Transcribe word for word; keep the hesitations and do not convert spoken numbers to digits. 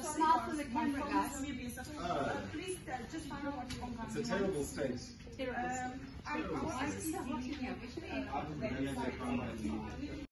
smile for the camera, guys. Uh, Please uh, just find out what you want. it's a terrible state. Um, I, I was actually